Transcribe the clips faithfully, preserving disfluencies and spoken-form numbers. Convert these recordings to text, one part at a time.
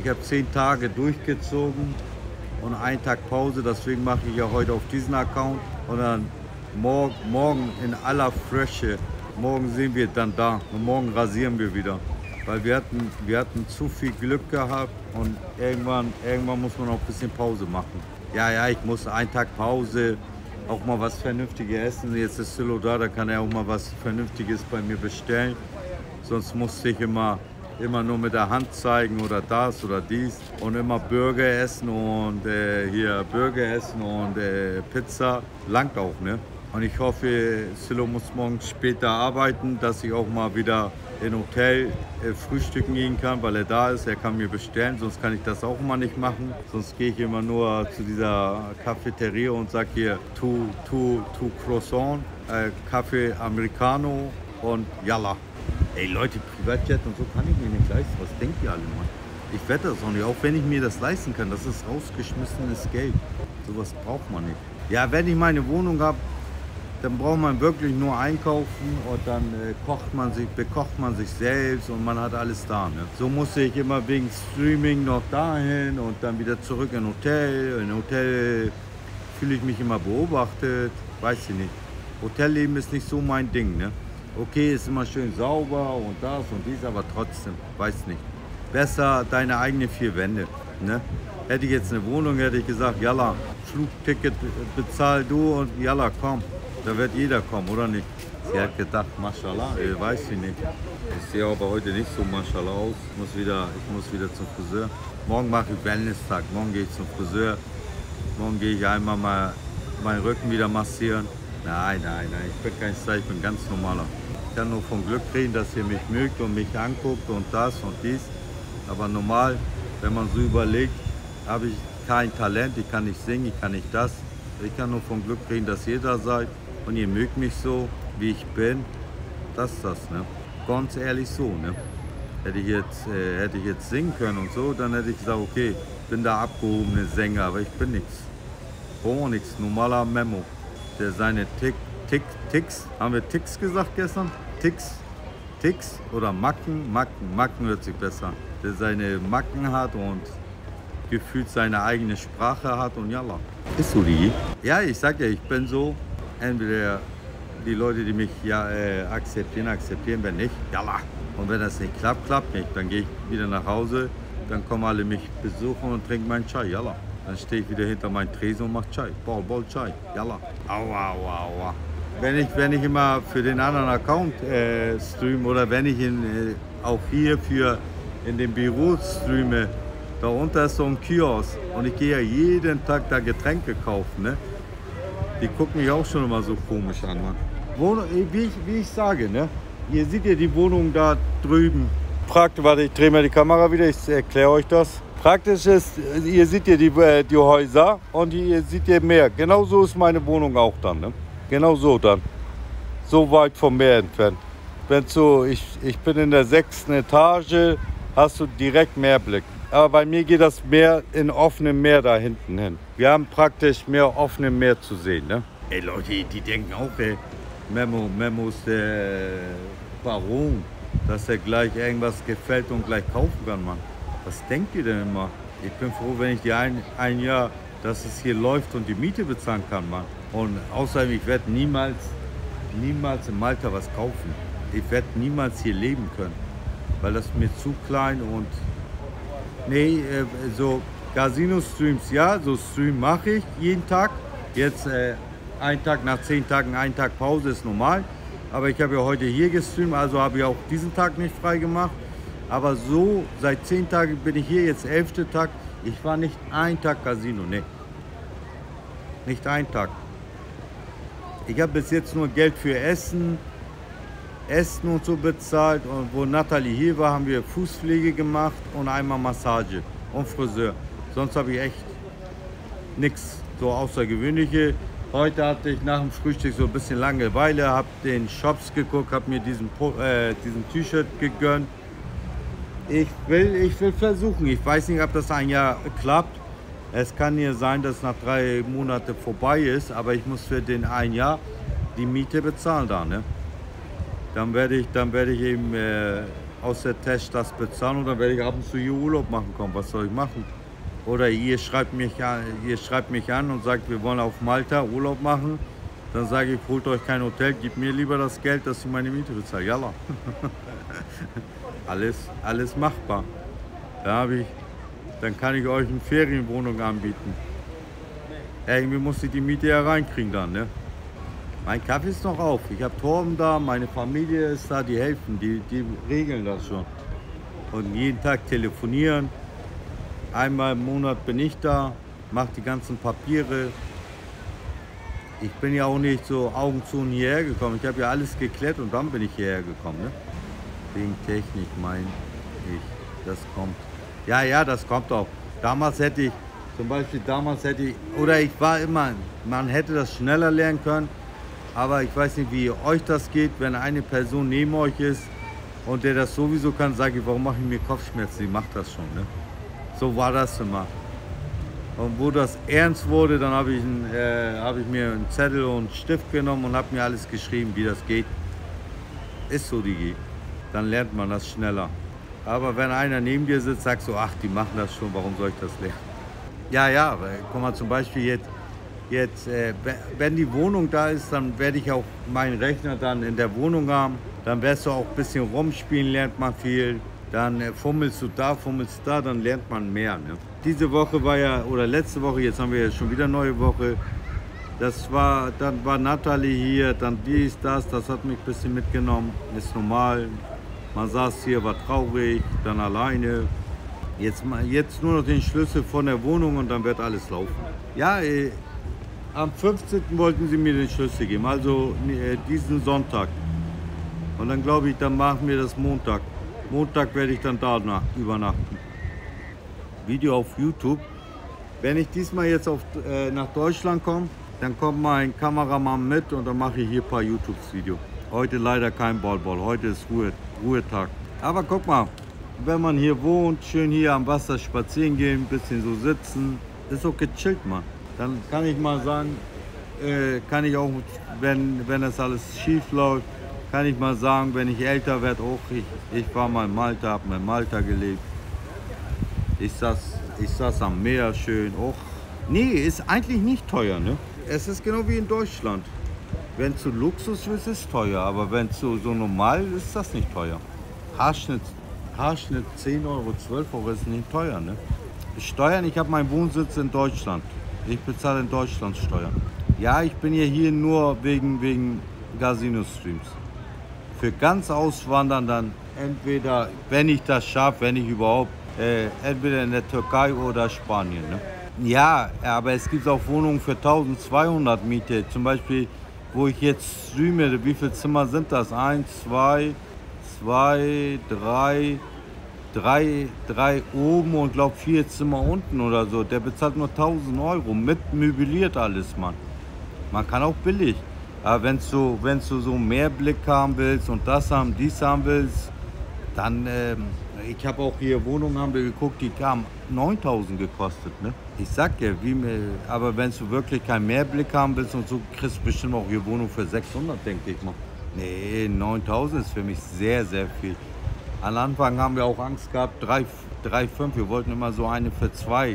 habe zehn Tage durchgezogen und einen Tag Pause. Deswegen mache ich ja heute auf diesen Account. Und dann morgen, morgen in aller Frische, morgen sehen wir dann da. Und morgen rasieren wir wieder. Weil wir hatten, wir hatten zu viel Glück gehabt und irgendwann, irgendwann muss man auch ein bisschen Pause machen. Ja, ja, ich muss einen Tag Pause, auch mal was Vernünftiges essen. Jetzt ist Silo da, da kann er auch mal was Vernünftiges bei mir bestellen. Sonst musste ich immer, immer nur mit der Hand zeigen oder das oder dies und immer Burger essen und äh, hier Burger essen und äh, Pizza. Langt auch, ne? Und ich hoffe, Silo muss morgen später arbeiten, dass ich auch mal wieder in Hotel äh, frühstücken gehen kann, weil er da ist. Er kann mir bestellen, sonst kann ich das auch immer nicht machen. Sonst gehe ich immer nur zu dieser Cafeteria und sage hier, tu, tu, tu Croissant, äh, Kaffee Americano und Yalla. Ey Leute, Privatjet und so kann ich mir nicht leisten. Was denkt ihr alle, Mann? Ich wette das auch nicht, auch wenn ich mir das leisten kann. Das ist rausgeschmissenes Geld. Sowas braucht man nicht. Ja, wenn ich meine Wohnung habe, dann braucht man wirklich nur einkaufen und dann äh, kocht man sich, bekocht man sich selbst und man hat alles da. Ne? So musste ich immer wegen Streaming noch dahin und dann wieder zurück in Hotel. In Hotel fühle ich mich immer beobachtet, weiß ich nicht. Hotelleben ist nicht so mein Ding. Ne? Okay, ist immer schön sauber und das und dies, aber trotzdem, weiß nicht. Besser deine eigenen vier Wände. Ne? Hätte ich jetzt eine Wohnung, hätte ich gesagt, jalla, Flugticket bezahl du und jalla, komm. Da wird jeder kommen, oder nicht? Sie hat gedacht, Maschallah, ich weiß sie nicht. Ich sehe aber heute nicht so Maschallah aus. Ich muss wieder, ich muss wieder zum Friseur. Morgen mache ich Wellness-Tag. Morgen gehe ich zum Friseur. Morgen gehe ich einmal mal meinen Rücken wieder massieren. Nein, nein, nein, ich bin kein Star, ich bin ganz normaler. Ich kann nur von Glück reden, dass ihr mich mögt und mich anguckt und das und dies. Aber normal, wenn man so überlegt, habe ich kein Talent. Ich kann nicht singen, ich kann nicht das. Ich kann nur von Glück reden, dass ihr da seid. Und ihr mögt mich so, wie ich bin, das ist das, ne? Ganz ehrlich so, ne? Hätte ich jetzt, äh, hätte ich jetzt singen können und so, dann hätte ich gesagt, okay, ich bin der abgehobene Sänger, aber ich bin nichts. Brauche nichts, normaler Memo, der seine Tick, Tick, Ticks, haben wir Ticks gesagt gestern? Ticks, Ticks oder Macken, Macken, Macken hört sich besser an. Der seine Macken hat und gefühlt seine eigene Sprache hat und jalla. Ist so die? Ja, ich sag ja, ich bin so. Entweder die Leute, die mich ja äh, akzeptieren, akzeptieren, wenn nicht, jalla. Und wenn das nicht klappt, klappt nicht. Dann gehe ich wieder nach Hause, dann kommen alle mich besuchen und trinken meinen Chai, jalla. Dann stehe ich wieder hinter meinem Tresen und mache Chai, Ball, Ball, Chai, jalla. Aua, aua, aua. Wenn ich, wenn ich immer für den anderen Account äh, streame oder wenn ich in, äh, auch hier für in dem Büro streame, da unten ist so ein Kiosk und ich gehe ja jeden Tag da Getränke kaufen, ne? Die gucken mich auch schon immer so komisch an, Mann. Wohn wie, ich, wie ich sage, ne? Ihr seht ja die Wohnung da drüben. Praktisch, warte, ich drehe mal die Kamera wieder, ich erkläre euch das. Praktisch ist, ihr seht ja die, die Häuser und ihr seht ja Meer. Genau so ist meine Wohnung auch dann, ne? Genau so dann. So weit vom Meer entfernt. Wenn so, ich, ich bin in der sechsten Etage, hast du direkt Meerblick. Aber bei mir geht das Meer in offenem Meer da hinten hin. Wir haben praktisch mehr offenem Meer zu sehen, ne? Ey Leute, die denken auch, ey, Memo, Memo ist der Baron, dass er gleich irgendwas gefällt und gleich kaufen kann, Mann. Was denkt ihr denn immer? Ich bin froh, wenn ich die ein, ein Jahr, dass es hier läuft und die Miete bezahlen kann, Mann. Und außerdem, ich werde niemals, niemals in Malta was kaufen. Ich werde niemals hier leben können, weil das mir zu klein und nee, äh, so Casino-Streams, ja, so Stream mache ich jeden Tag. Jetzt äh, ein Tag nach zehn Tagen, ein Tag Pause ist normal. Aber ich habe ja heute hier gestreamt, also habe ich auch diesen Tag nicht frei gemacht. Aber so, seit zehn Tagen bin ich hier, jetzt elfter Tag. Ich war nicht ein Tag Casino, nee. Nicht ein Tag. Ich habe bis jetzt nur Geld für Essen, Essen und so bezahlt. Und wo Nathalie hier war, haben wir Fußpflege gemacht und einmal Massage und Friseur. Sonst habe ich echt nichts so Außergewöhnliche. Heute hatte ich nach dem Frühstück so ein bisschen Langeweile, habe den Shops geguckt, habe mir diesen, äh, diesen T-Shirt gegönnt. Ich will, ich will versuchen, ich weiß nicht, ob das ein Jahr klappt. Es kann hier sein, dass nach drei Monaten vorbei ist, aber ich muss für den ein Jahr die Miete bezahlen da, ne? Dann werde ich, dann werde ich eben äh, aus der Tasche das bezahlen und dann werde ich ab und zu hier Urlaub machen kommen. Was soll ich machen? Oder ihr schreibt mich an, ihr schreibt mich an und sagt, wir wollen auf Malta Urlaub machen. Dann sage ich, holt euch kein Hotel, gebt mir lieber das Geld, dass ich meine Miete bezahle. Jalla. alles, alles machbar. Da habe ich, dann kann ich euch eine Ferienwohnung anbieten. Irgendwie muss ich die Miete ja reinkriegen dann, ne? Mein Kaffee ist noch auf. Ich habe Torben da, meine Familie ist da, die helfen, die, die regeln das schon. Und jeden Tag telefonieren. Einmal im Monat bin ich da, mache die ganzen Papiere. Ich bin ja auch nicht so Augen zu und hierher gekommen. Ich habe ja alles geklärt und dann bin ich hierher gekommen. Ne? Wegen Technik, meine ich. Das kommt. Ja, ja, das kommt auch. Damals hätte ich, zum Beispiel damals hätte ich, oder ich war immer, man hätte das schneller lernen können. Aber ich weiß nicht, wie euch das geht, wenn eine Person neben euch ist und der das sowieso kann, sage ich, warum mache ich mir Kopfschmerzen? Die macht das schon. Ne? So war das immer. Und wo das ernst wurde, dann habe ich, äh, hab ich mir einen Zettel und einen Stift genommen und habe mir alles geschrieben, wie das geht. Ist so, die Dann lernt man das schneller. Aber wenn einer neben dir sitzt, sagst du, ach, die machen das schon, warum soll ich das lernen? Ja, ja, weil, guck mal, zum Beispiel jetzt, jetzt äh, wenn die Wohnung da ist, dann werde ich auch meinen Rechner dann in der Wohnung haben. Dann wirst du auch ein bisschen rumspielen, lernt man viel. Dann äh, fummelst du da, fummelst da, dann lernt man mehr. Ne? Diese Woche war ja, oder letzte Woche, jetzt haben wir ja schon wieder eine neue Woche. Das war, dann war Natalie hier, dann dies, das, das hat mich ein bisschen mitgenommen. Ist normal. Man saß hier, war traurig, dann alleine. Jetzt, jetzt nur noch den Schlüssel von der Wohnung und dann wird alles laufen. Ja, äh, am fünfzehnten wollten sie mir den Schlüssel geben, also äh, diesen Sonntag. Und dann glaube ich, dann machen wir das Montag. Montag werde ich dann da übernachten. Video auf YouTube. Wenn ich diesmal jetzt auf, äh, nach Deutschland komme, dann kommt mein Kameramann mit und dann mache ich hier ein paar YouTube-Videos. Heute leider kein Ballball, heute ist Ruhe, Ruhetag. Aber guck mal, wenn man hier wohnt, schön hier am Wasser spazieren gehen, ein bisschen so sitzen, ist auch gechillt, Mann. Dann kann ich mal sagen, äh, kann ich auch, wenn, wenn das alles schief läuft, kann ich mal sagen, wenn ich älter werde, auch ich, ich war mal in Malta, habe mal in Malta gelebt. Ich saß, ich saß am Meer schön. Och, nee, ist eigentlich nicht teuer, ne? Es ist genau wie in Deutschland. Wenn es so Luxus ist, ist es teuer, aber wenn es so, so normal ist, ist das nicht teuer. Haarschnitt, Haarschnitt zehn Euro, zwölf Euro ist nicht teuer, ne? Steuern, ich habe meinen Wohnsitz in Deutschland. Ich bezahle in Deutschland Steuern. Ja, ich bin ja hier nur wegen, wegen Casino-Streams. Für ganz Auswandern dann entweder, wenn ich das schaffe, wenn ich überhaupt, äh, entweder in der Türkei oder Spanien. Ne? Ja, aber es gibt auch Wohnungen für eintausendzweihundert Miete. Zum Beispiel, wo ich jetzt streame, wie viele Zimmer sind das? Eins, zwei, zwei, drei, drei, drei oben und glaube vier Zimmer unten oder so. Der bezahlt nur tausend Euro, mit möbliert alles, Mann. Man kann auch billig. Aber wenn du, wenn du so mehr Blick haben willst und das haben, dies haben willst, dann, ähm, ich habe auch hier Wohnungen haben wir geguckt, die haben neuntausend gekostet, ne? Ich sag dir, wie, aber wenn du wirklich keinen Mehrblick haben willst und so, kriegst du bestimmt auch hier Wohnung für sechshundert, denke ich mal. Nee, neuntausend ist für mich sehr, sehr viel. Am Anfang haben wir auch Angst gehabt, drei, drei, fünf, wir wollten immer so eine für zwei.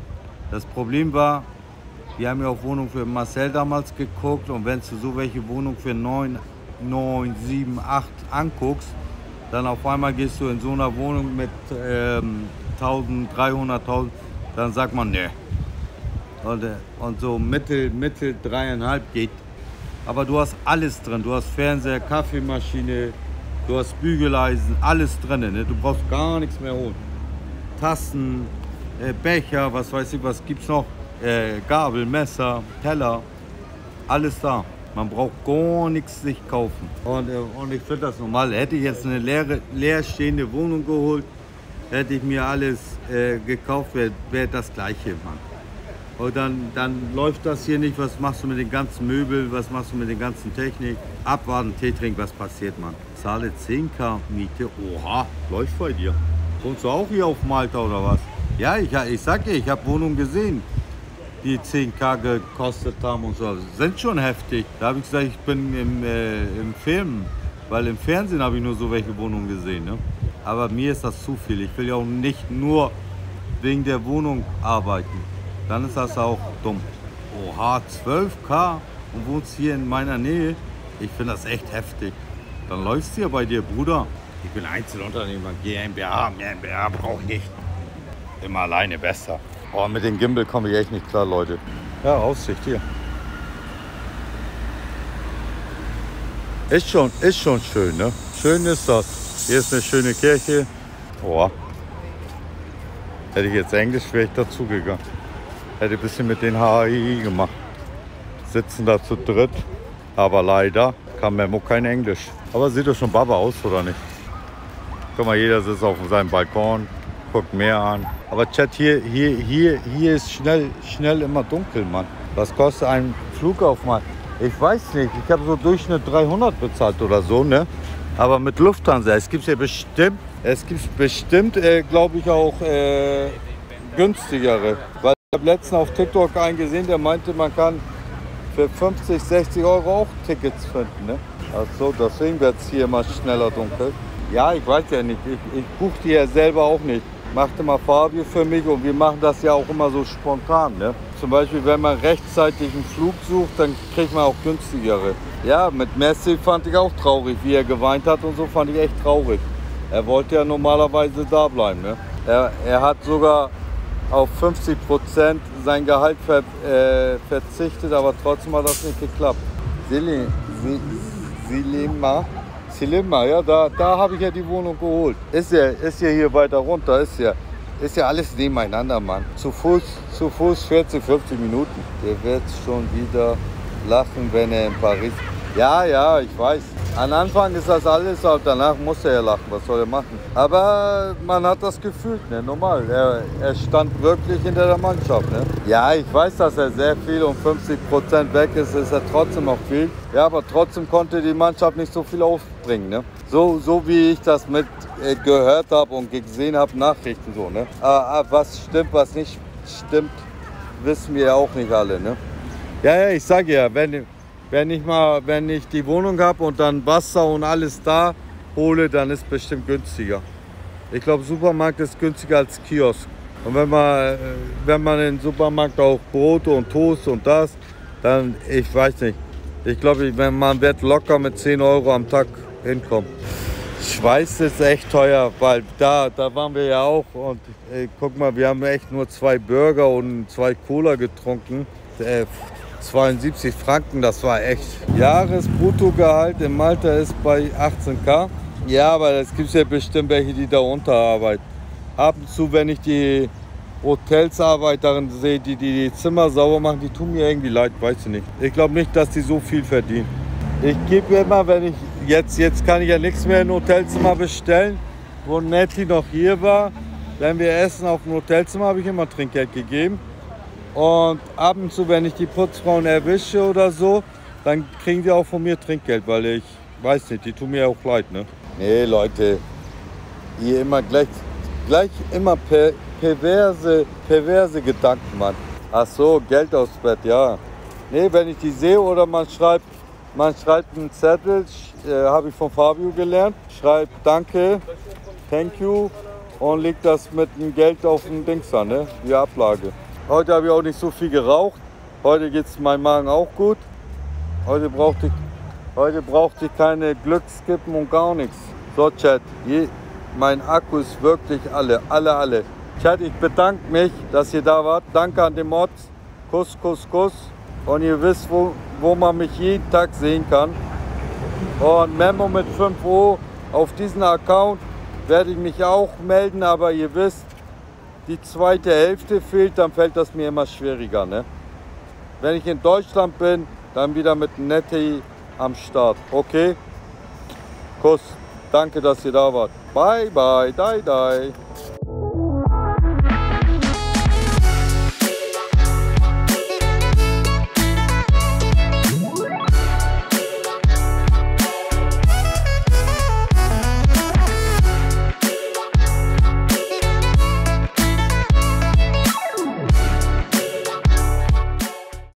Das Problem war, wir haben ja auch Wohnungen für Marcel damals geguckt und wenn du so welche Wohnungen für neun, neun, sieben, acht anguckst, dann auf einmal gehst du in so einer Wohnung mit ähm, eintausenddreihundert, tausend, dann sagt man, ne. Und, äh, und so mittel, mittel dreieinhalb geht. Aber du hast alles drin, du hast Fernseher, Kaffeemaschine, du hast Bügeleisen, alles drin, ne? Du brauchst gar nichts mehr holen. Tassen, äh, Becher, was weiß ich, was gibt's noch? Äh, Gabel, Messer, Teller, alles da. Man braucht gar nichts sich kaufen. Und, äh, und ich finde das normal. Hätte ich jetzt eine leere, leerstehende Wohnung geholt, hätte ich mir alles äh, gekauft, wäre wär das Gleiche, Mann. Und dann, dann läuft das hier nicht. Was machst du mit den ganzen Möbeln? Was machst du mit den ganzen Technik? Abwarten, Tee trinken, was passiert, Mann? Zahle zehn K Miete. Oha, läuft bei dir. Wohnst du auch hier auf Malta oder was? Ja, ich, ich sag dir, ich habe Wohnungen gesehen, die zehn K gekostet haben und so. Sind schon heftig. Da habe ich gesagt, ich bin im, äh, im Film, weil im Fernsehen habe ich nur so welche Wohnungen gesehen. Ne? Aber mir ist das zu viel. Ich will ja auch nicht nur wegen der Wohnung arbeiten. Dann ist das auch dumm. Oha, zwölf K und wohnst hier in meiner Nähe. Ich finde das echt heftig. Dann läufst du ja bei dir, Bruder. Ich bin Einzelunternehmer, GmbH, GmbH brauche ich nicht. Immer alleine besser. Oh, mit dem Gimbal komme ich echt nicht klar, Leute. Ja, Aussicht hier. Ist schon, ist schon schön, ne? Schön ist das. Hier ist eine schöne Kirche. Oh. Hätte ich jetzt Englisch, wäre ich dazugegangen. Hätte ein bisschen mit den H A I gemacht. Sitzen da zu dritt. Aber leider kann Memo kein Englisch. Aber sieht doch schon Baba aus, oder nicht? Guck mal, jeder sitzt auf seinem Balkon, guckt Meer an. Aber Chat, hier, hier, hier, hier ist schnell, schnell immer dunkel, Mann. Was kostet ein Flug auf mal? Ich weiß nicht, ich habe so Durchschnitt dreihundert bezahlt oder so, ne? Aber mit Lufthansa, es gibt ja bestimmt, es gibt bestimmt, äh, glaube ich, auch äh, günstigere. Weil ich habe letztens auf TikTok einen gesehen, der meinte, man kann für fünfzig, sechzig Euro auch Tickets finden, ne? Ach so, deswegen wird es hier immer schneller dunkel. Ja, ich weiß ja nicht, ich, ich buche die ja selber auch nicht. Macht immer Fabio für mich und wir machen das ja auch immer so spontan, ne? Zum Beispiel, wenn man rechtzeitig einen Flug sucht, dann kriegt man auch günstigere. Ja, mit Messi fand ich auch traurig, wie er geweint hat und so, fand ich echt traurig. Er wollte ja normalerweise da bleiben, ne? Er, er hat sogar auf fünfzig Prozent sein Gehalt ver, äh, verzichtet, aber trotzdem hat das nicht geklappt. Selim, Silima, Silima, ja, da, da habe ich ja die Wohnung geholt. Ist ja, ist ja hier weiter runter, ist ja, ist ja alles nebeneinander, Mann. Zu Fuß, zu Fuß vierzig, fünfzig Minuten. Der wird schon wieder lachen, wenn er in Paris. Ja, ja, ich weiß. Am Anfang ist das alles, aber danach muss er ja lachen. Was soll er machen? Aber man hat das gefühlt, ne? Normal. Er, er stand wirklich hinter der Mannschaft, ne? Ja, ich weiß, dass er sehr viel und fünfzig Prozent weg ist, ist er trotzdem noch viel. Ja, aber trotzdem konnte die Mannschaft nicht so viel aufbringen, ne? So, so wie ich das mit äh, gehört habe und gesehen habe, Nachrichten so, ne? Aber was stimmt, was nicht stimmt, wissen wir ja auch nicht alle, ne? Ja, ja, ich sage ja, wenn, wenn, ich mal, wenn ich die Wohnung habe und dann Wasser und alles da hole, dann ist es bestimmt günstiger. Ich glaube, Supermarkt ist günstiger als Kiosk. Und wenn man, wenn man im Supermarkt auch Brote und Toast und das, dann, ich weiß nicht. Ich glaube, man wird locker mit zehn Euro am Tag hinkommen. Schweiß ist echt teuer, weil da, da waren wir ja auch. Und ey, guck mal, wir haben echt nur zwei Burger und zwei Cola getrunken. Äh, zweiundsiebzig Franken, das war echt. Jahresbruttogehalt in Malta ist bei achtzehn K. Ja, aber es gibt ja bestimmt welche, die da unterarbeiten. Ab und zu, wenn ich die Hotelsarbeiterinnen sehe, die, die die Zimmer sauber machen, die tun mir irgendwie leid, weiß ich nicht. Ich glaube nicht, dass die so viel verdienen. Ich gebe immer, wenn ich, jetzt, jetzt kann ich ja nichts mehr in ein Hotelzimmer bestellen, wo Nettie noch hier war. Wenn wir essen auf dem Hotelzimmer, habe ich immer Trinkgeld gegeben. Und ab und zu, wenn ich die Putzfrauen erwische oder so, dann kriegen die auch von mir Trinkgeld, weil ich, weiß nicht, die tun mir auch leid, ne? Nee, Leute, ihr immer gleich, gleich immer per, perverse, perverse Gedanken, Mann. Ach so, Geld aufs Bett, ja. Nee, wenn ich die sehe oder man schreibt, man schreibt einen Zettel, äh, habe ich von Fabio gelernt, schreibt Danke, Thank you und legt das mit dem Geld auf den Dings an, ne? Die Ablage. Heute habe ich auch nicht so viel geraucht. Heute geht es meinem Magen auch gut. Heute brauchte ich, heute brauchte ich keine Glückskippen und gar nichts. So, Chat, je, mein Akku ist wirklich alle, alle, alle. Chat, ich bedanke mich, dass ihr da wart. Danke an den Mods. Kuss, Kuss, Kuss. Und ihr wisst, wo, wo man mich jeden Tag sehen kann. Und Memo mit fünf Euro auf diesen Account werde ich mich auch melden, aber ihr wisst, die zweite Hälfte fehlt, dann fällt das mir immer schwieriger, ne? Wenn ich in Deutschland bin, dann wieder mit Nettie am Start, okay? Kuss, danke, dass ihr da wart. Bye, bye, die, die.